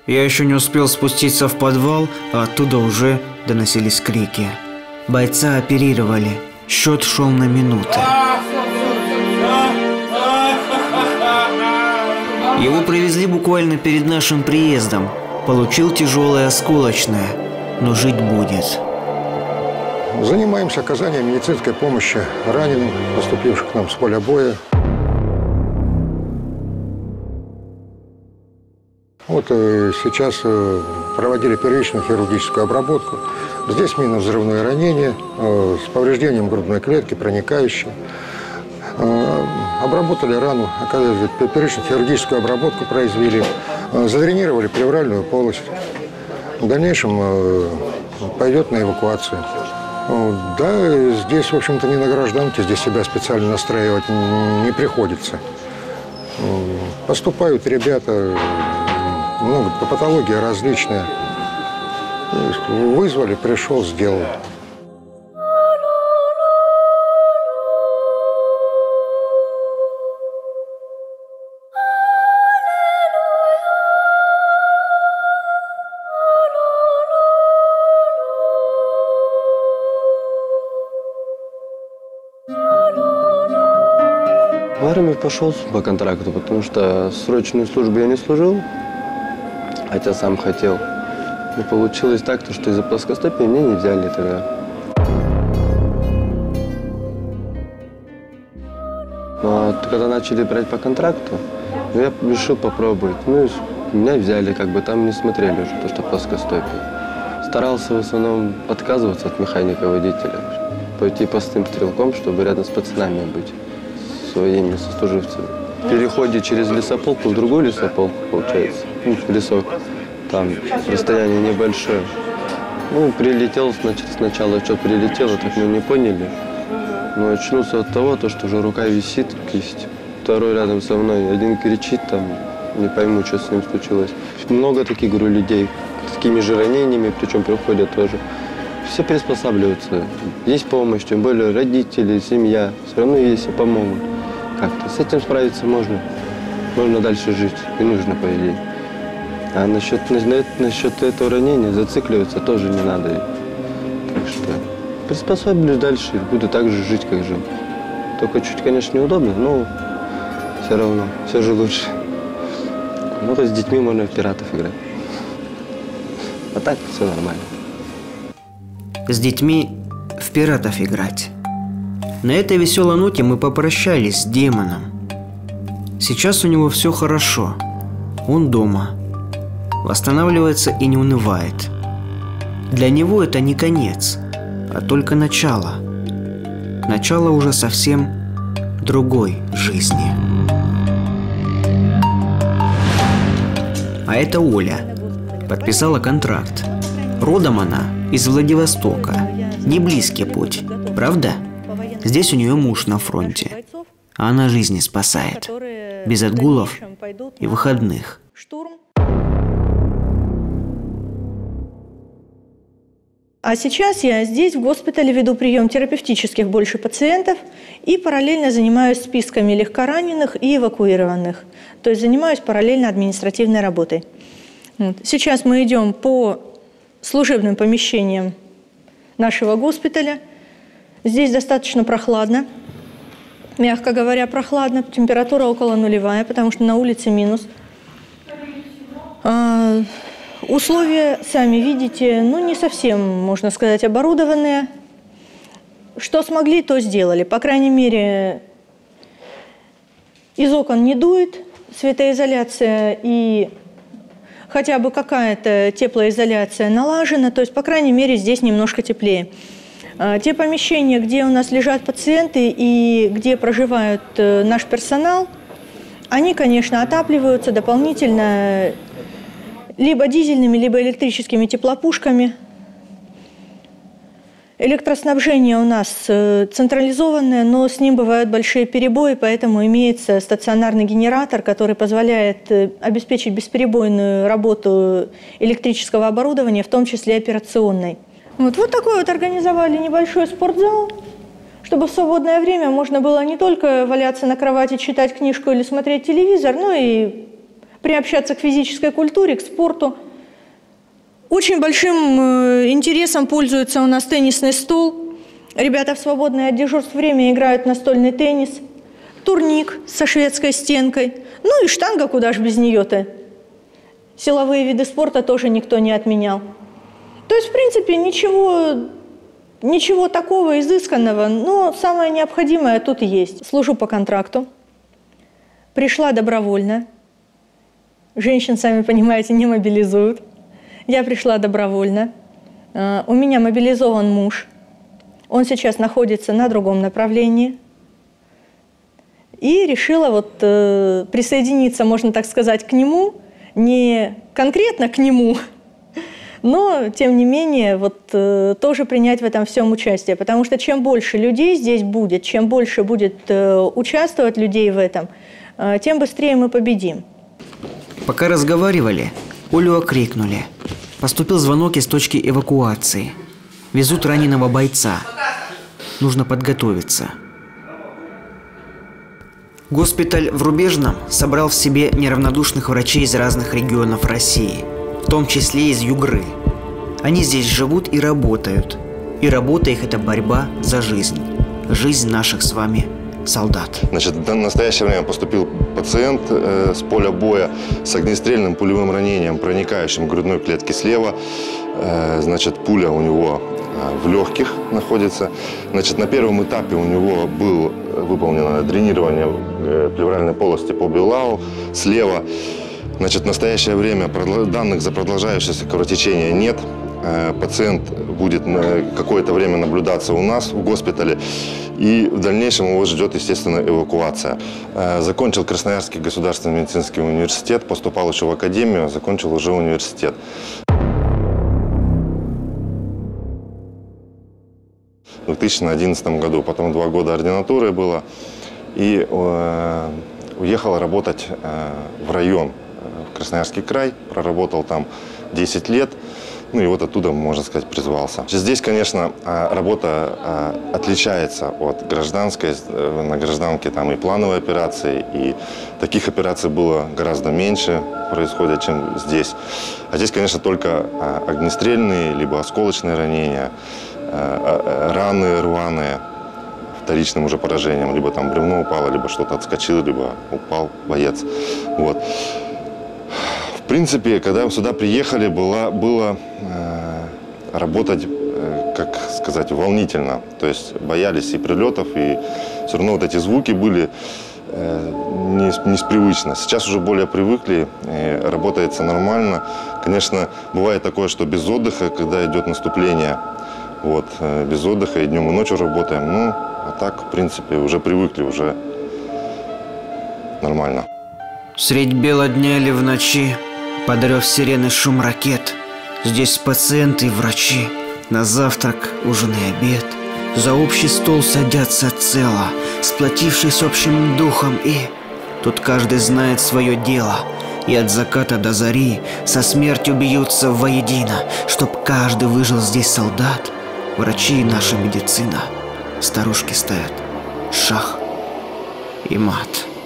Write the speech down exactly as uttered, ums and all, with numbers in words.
Я еще не успел спуститься в подвал, а оттуда уже доносились крики. Бойца оперировали. Счет шел на минуты. Его привезли буквально перед нашим приездом. Получил тяжелое осколочное, но жить будет. Занимаемся оказанием медицинской помощи раненым, поступивших к нам с поля боя. Вот сейчас проводили первичную хирургическую обработку. Здесь минно-взрывное ранение с повреждением грудной клетки, проникающей. Обработали рану, первичную хирургическую обработку произвели, задренировали плевральную полость. В дальнейшем пойдет на эвакуацию. Да, здесь, в общем-то, не на гражданке, здесь себя специально настраивать не приходится. Поступают ребята, много, патология различная. Вызвали, пришел, сделал. В армию пошел по контракту, потому что срочную службу я не служил, хотя сам хотел. И получилось так, что из-за плоскостопия меня не взяли тогда. Но когда начали брать по контракту, я решил попробовать. Ну и меня взяли, как бы там не смотрели уже, то, что плоскостопие. Старался в основном отказываться от механика-водителя, пойти простым стрелком, чтобы рядом с пацанами быть, своими сослуживцами. В переходе через лесополку в другую лесополку, получается, ну, в лесок, там расстояние небольшое. Ну, прилетел, значит, сначала что прилетело, так мы не поняли. Но очнулся от того, то, что уже рука висит, кисть. Второй рядом со мной, один кричит там, не пойму, что с ним случилось. Много таких, говорю, людей, с такими же ранениями, причем приходят тоже. Все приспосабливаются. Есть помощь, тем более родители, семья. Все равно есть и помогут. Как-то с этим справиться можно. Можно дальше жить. И нужно, по идее. А насчет, насчет этого ранения зацикливаться тоже не надо. Так что приспособлюсь дальше и буду так же жить, как жил. Только чуть, конечно, неудобно, но все равно, все же лучше. Ну, с детьми можно в пиратов играть. А так все нормально. С детьми в пиратов играть. На этой веселой ноте мы попрощались с демоном. Сейчас у него все хорошо. Он дома. Восстанавливается и не унывает. Для него это не конец, а только начало. Начало уже совсем другой жизни. А это Оля. Подписала контракт. Родом она из Владивостока. Не близкий путь, правда? Здесь у нее муж на фронте. А она жизни спасает. Без отгулов и выходных. А сейчас я здесь, в госпитале, веду прием терапевтических больше пациентов и параллельно занимаюсь списками легкораненых и эвакуированных. То есть занимаюсь параллельно административной работой. Сейчас мы идем по служебным помещениям нашего госпиталя. Здесь достаточно прохладно, мягко говоря, прохладно. Температура около нулевая, потому что на улице минус. А, условия, сами видите, ну не совсем, можно сказать, оборудованные. Что смогли, то сделали. По крайней мере, из окон не дует, светоизоляция и хотя бы какая-то теплоизоляция налажена, то есть, по крайней мере, здесь немножко теплее. Те помещения, где у нас лежат пациенты и где проживает наш персонал, они, конечно, отапливаются дополнительно либо дизельными, либо электрическими теплопушками. Электроснабжение у нас централизованное, но с ним бывают большие перебои, поэтому имеется стационарный генератор, который позволяет обеспечить бесперебойную работу электрического оборудования, в том числе операционной. Вот, вот такой вот организовали небольшой спортзал, чтобы в свободное время можно было не только валяться на кровати, читать книжку или смотреть телевизор, но и приобщаться к физической культуре, к спорту. Очень большим интересом пользуется у нас теннисный стол. Ребята в свободное от дежурств время играют в настольный теннис. Турник со шведской стенкой. Ну и штанга, куда ж без нее-то. Силовые виды спорта тоже никто не отменял. То есть, в принципе, ничего, ничего такого изысканного, но самое необходимое тут и есть. Служу по контракту. Пришла добровольно. Женщин, сами понимаете, не мобилизуют. Я пришла добровольно. У меня мобилизован муж. Он сейчас находится на другом направлении. И решила вот э, присоединиться, можно так сказать, к нему. Не конкретно к нему, но, тем не менее, вот, э, тоже принять в этом всем участие. Потому что чем больше людей здесь будет, чем больше будет э, участвовать людей в этом, э, тем быстрее мы победим. Пока разговаривали, Олю окрикнули. Поступил звонок из точки эвакуации. Везут раненого бойца. Нужно подготовиться. Госпиталь в Рубежном собрал в себе неравнодушных врачей из разных регионов России, в том числе из Югры. Они здесь живут и работают. И работа их – это борьба за жизнь. Жизнь наших с вами солдат. Значит, в настоящее время поступил пациент э, с поля боя с огнестрельным пулевым ранением, проникающим в грудной клетки слева. Э, значит, пуля у него э, в легких находится. Значит, на первом этапе у него было выполнено дренирование э, плевральной полости по Белау слева. Значит, в настоящее время данных за продолжающееся кровотечение нет. Пациент будет какое-то время наблюдаться у нас в госпитале, и в дальнейшем его ждет, естественно, эвакуация. Закончил Красноярский государственный медицинский университет, поступал еще в академию, закончил уже университет. В две тысячи одиннадцатом году, потом два года ординатуры было, и э, уехал работать э, в район, в Красноярский край, проработал там десять лет. Ну и вот оттуда, можно сказать, призвался. Здесь, конечно, работа отличается от гражданской. На гражданке там и плановые операции, и таких операций было гораздо меньше происходит, чем здесь. А здесь, конечно, только огнестрельные, либо осколочные ранения, раны рваные вторичным уже поражением, либо там бревно упало, либо что-то отскочило, либо упал боец. Вот. В принципе, когда мы сюда приехали, было, было э, работать, э, как сказать, волнительно. То есть боялись и прилетов, и все равно вот эти звуки были э, не, не спривычно. Сейчас уже более привыкли, и работается нормально. Конечно, бывает такое, что без отдыха, когда идет наступление, вот, э, без отдыха и днем, и ночью работаем. Ну, а так, в принципе, уже привыкли, уже нормально. Средь бела дня или в ночи, под рев сирены, шум ракет, здесь пациенты и врачи, на завтрак, ужин и обед, за общий стол садятся цело, сплотившись общим духом, и тут каждый знает свое дело, и от заката до зари со смертью бьются воедино, чтоб каждый выжил здесь солдат. Врачи и наша медицина, старушки ставят шах и мат.